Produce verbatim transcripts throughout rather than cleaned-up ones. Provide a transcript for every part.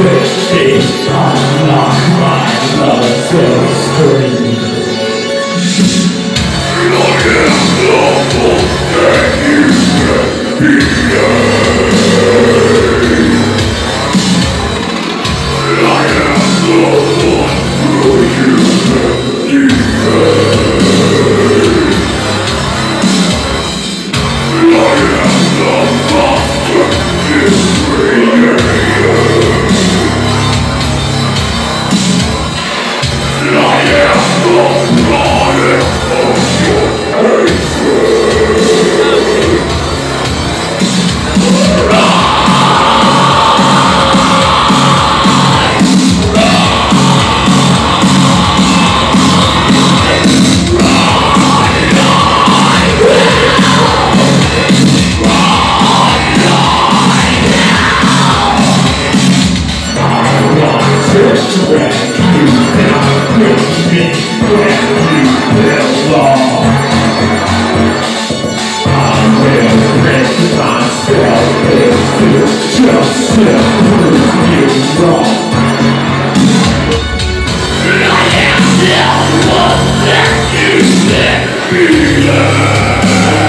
sixty, unlock my love screen. I am the one that you can be. I am the one who you can be. I am the master in creation. I am the product of your hatred. Just to prove you wrong. I am the one that you said belong.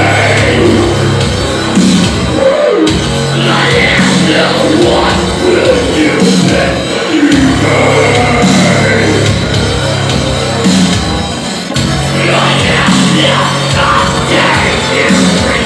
I am the one will you let me go. I am the master in creation.